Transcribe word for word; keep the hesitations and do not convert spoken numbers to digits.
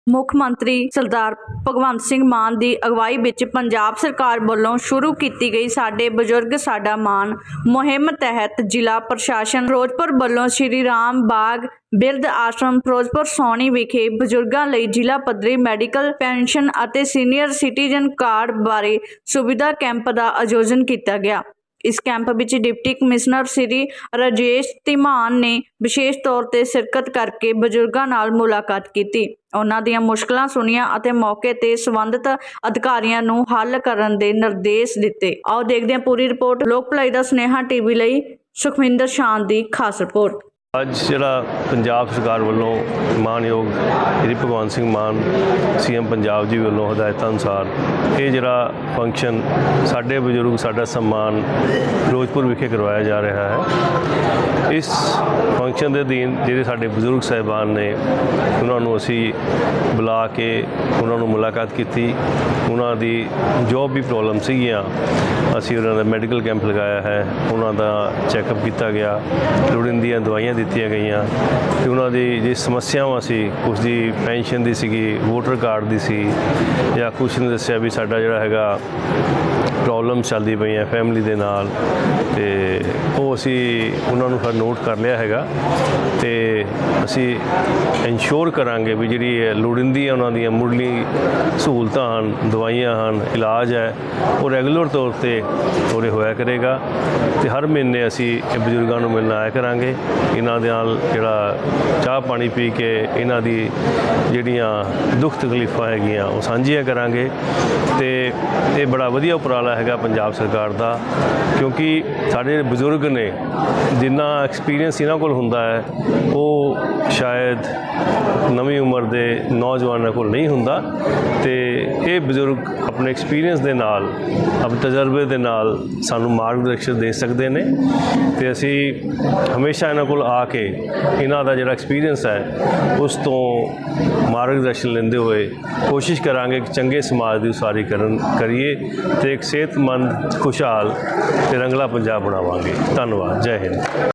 ਮੁੱਖ ਮੰਤਰੀ ਸਰਦਾਰ ਭਗਵੰਤ ਸਿੰਘ ਮਾਨ ਦੀ ਅਗਵਾਈ ਵਿੱਚ ਪੰਜਾਬ ਸਰਕਾਰ ਵੱਲੋਂ ਸ਼ੁਰੂ ਕੀਤੀ ਗਈ ਸਾਡੇ ਬਜ਼ੁਰਗ ਸਾਡਾ ਮਾਣ ਮੁਹਿੰਮ ਤਹਿਤ ਜ਼ਿਲ੍ਹਾ ਪ੍ਰਸ਼ਾਸਨ ਫਿਰੋਜ਼ਪੁਰ ਵੱਲੋਂ ਸ਼੍ਰੀ ਰਾਮ ਬਾਗ ਬਿਰਧ ਆਸ਼ਰਮ ਫਿਰੋਜ਼ਪੁਰ ਸੋਹਣੀ ਵਿਖੇ ਬਜ਼ੁਰਗਾਂ ਲਈ ਜ਼ਿਲ੍ਹਾ ਪੱਧਰੀ ਮੈਡੀਕਲ ਪੈਨਸ਼ਨ ਅਤੇ ਸੀਨੀਅਰ ਸਿਟੀਜ਼ਨ ਕਾਰਡ ਬਾਰੇ ਸੁਵਿਧਾ ਕੈਂਪ ਦਾ ਆਯੋਜਨ ਕੀਤਾ ਗਿਆ। इस कैंप ਵਿੱਚ डिप्टी कमिश्नर श्री राजेश ਧੀਮਾਨ ने विशेष तौर ਤੇ शिरकत करके ਬਜ਼ੁਰਗਾਂ ਨਾਲ ਮੁਲਾਕਾਤ ਕੀਤੀ। ਉਹਨਾਂ ਦੀਆਂ ਮੁਸ਼ਕਲਾਂ ਸੁਣੀਆਂ ਅਤੇ ਮੌਕੇ ਤੇ ਸੰਬੰਧਿਤ ਅਧਿਕਾਰੀਆਂ ਨੂੰ ਹੱਲ ਕਰਨ ਦੇ ਨਿਰਦੇਸ਼ ਦਿੱਤੇ। ਆਓ ਦੇਖਦੇ ਹਾਂ ਪੂਰੀ ਰਿਪੋर्ट। ਲੋਕ ਭਲਾਈ ਦਾ ਸੁਨੇਹਾ ਟੀਵੀ ਲਈ ਸੁਖਵਿੰਦਰ ਸ਼ਾਨ ਦੀ ਖਾਸ ਰਿਪੋर्ट। ਅੱਜ ਜਿਹੜਾ ਪੰਜਾਬ ਸਰਕਾਰ ਵੱਲੋਂ ਮਾਨਯੋਗ ਸ਼੍ਰੀ ਭਗਵੰਤ ਸਿੰਘ ਮਾਨ ਸੀ ਐਮ ਪੰਜਾਬ ਜੀ ਵੱਲੋਂ ਹਦਾਇਤਾਂ ਅਨੁਸਾਰ ਇਹ ਜਿਹੜਾ ਫੰਕਸ਼ਨ ਸਾਡੇ ਬਜ਼ੁਰਗ ਸਾਡਾ ਸਨਮਾਨ ਫਿਰੋਜ਼ਪੁਰ ਵਿਖੇ ਕਰਵਾਇਆ ਜਾ ਰਿਹਾ ਹੈ। ਇਸ ਫੰਕਸ਼ਨ ਦੇ ਅਧੀਨ ਜਿਹੜੇ ਸਾਡੇ ਬਜ਼ੁਰਗ ਸਾਹਿਬਾਨ ਨੇ ਉਹਨਾਂ ਨੂੰ ਅਸੀਂ ਬੁਲਾ ਕੇ ਉਹਨਾਂ ਨੂੰ ਮੁਲਾਕਾਤ ਕੀਤੀ। ਉਹਨਾਂ ਦੀ ਜੋ ਵੀ ਪ੍ਰੋਬਲਮ ਸੀਗੀਆਂ ਅਸੀਂ ਉਹਨਾਂ ਦਾ ਮੈਡੀਕਲ ਕੈਂਪ ਲਗਾਇਆ ਹੈ, ਉਹਨਾਂ ਦਾ ਚੈੱਕਅਪ ਕੀਤਾ ਗਿਆ, ਲੋੜੀਂਦੀਆਂ ਦਵਾਈਆਂ ਦਿੱਤੀਆਂ ਗਈਆਂ ਤੇ ਉਹਨਾਂ ਦੀ ਜਿਹੜੀ ਸਮੱਸਿਆਵਾਂ ਸੀ, ਕੁਛ ਦੀ ਪੈਨਸ਼ਨ ਦੀ ਸੀਗੀ, ਵੋਟਰ ਕਾਰਡ ਦੀ ਸੀ, ਜਾਂ ਕੁਛ ਨੇ ਦੱਸਿਆ ਵੀ ਸਾਡਾ ਜਿਹੜਾ ਹੈਗਾ ਪ੍ਰੋਬਲਮ ਚੱਲਦੀ ਪਈਆਂ ਫੈਮਿਲੀ ਦੇ ਨਾਲ, ਤੇ ਉਹ ਅਸੀਂ ਉਹਨਾਂ ਨੂੰ ਫਿਰ ਨੋਟ ਕਰ ਲਿਆ ਹੈਗਾ ਤੇ ਅਸੀਂ ਇਨਸ਼ੋਰ ਕਰਾਂਗੇ ਵੀ ਜਿਹੜੀ ਲੋੜੀਂਦੀ ਉਹਨਾਂ ਦੀਆਂ ਮੁੱਢਲੀ ਸਹੂਲਤਾਂ ਹਨ, ਦਵਾਈਆਂ ਹਨ, ਇਲਾਜ ਹੈ, ਉਹ ਰੈਗੂਲਰ ਤੌਰ 'ਤੇ ਉਰੇ ਹੋਇਆ ਕਰੇਗਾ। ਤੇ ਹਰ ਮਹੀਨੇ ਅਸੀਂ ਇਹ ਬਜ਼ੁਰਗਾਂ ਨੂੰ ਮਿਲਣ ਆਇਆ ਕਰਾਂਗੇ। ਇਹਨਾਂ ਦੇ ਨਾਲ ਜਿਹੜਾ ਚਾਹ ਪਾਣੀ ਪੀ ਕੇ ਇਹਨਾਂ ਦੀ ਜਿਹੜੀਆਂ ਦੁੱਖ ਤਕਲੀਫਾਂ ਹੈਗੀਆਂ ਉਹ ਸਾਂਝੀਆਂ ਕਰਾਂਗੇ। ਤੇ ਇਹ ਬੜਾ ਵਧੀਆ ਉਪਰਾਲਾ ਹੈਗਾ ਪੰਜਾਬ ਸਰਕਾਰ ਦਾ, ਕਿਉਂਕਿ ਸਾਡੇ ਜਿਹੜੇ ਬਜ਼ੁਰਗ ਨੇ ਜਿੰਨਾ ਐਕਸਪੀਰੀਅੰਸ ਇਹਨਾਂ ਕੋਲ ਹੁੰਦਾ ਹੈ ਉਹ ਸ਼ਾਇਦ ਨਵੀਂ ਉਮਰ ਦੇ ਨੌਜਵਾਨਾਂ ਕੋਲ ਨਹੀਂ ਹੁੰਦਾ। ਤੇ ਇਹ ਬਜ਼ੁਰਗ ਆਪਣੇ ਐਕਸਪੀਰੀਅੰਸ ਦੇ ਨਾਲ, ਆਪਣੇ ਤਜਰਬੇ ਦੇ ਨਾਲ ਸਾਨੂੰ ਮਾਰਗਦਰਸ਼ਨ ਦੇ ਸਕਦੇ ਨੇ ਤੇ ਅਸੀਂ ਹਮੇਸ਼ਾ ਇਹਨਾਂ ਕੋਲ ਆ ਕੇ ਇਹਨਾਂ ਦਾ ਜਿਹੜਾ ਐਕਸਪੀਰੀਅੰਸ ਹੈ ਉਸ ਤੋਂ ਮਾਰਗਦਰਸ਼ਨ ਲੈਂਦੇ ਹੋਏ ਕੋਸ਼ਿਸ਼ ਕਰਾਂਗੇ ਕਿ ਚੰਗੇ ਸਮਾਜ ਦੀ ਉਸਾਰੀ ਕਰਨ ਕਰੀਏ ਤੇ ਇੱਕ ਸਿਹਤਮੰਦ, ਖੁਸ਼ਹਾਲ ਤੇ ਰੰਗਲਾ ਪੰਜਾਬ ਬਣਾਵਾਂਗੇ। ਧੰਨਵਾਦ। ਜੈ ਹਿੰਦ।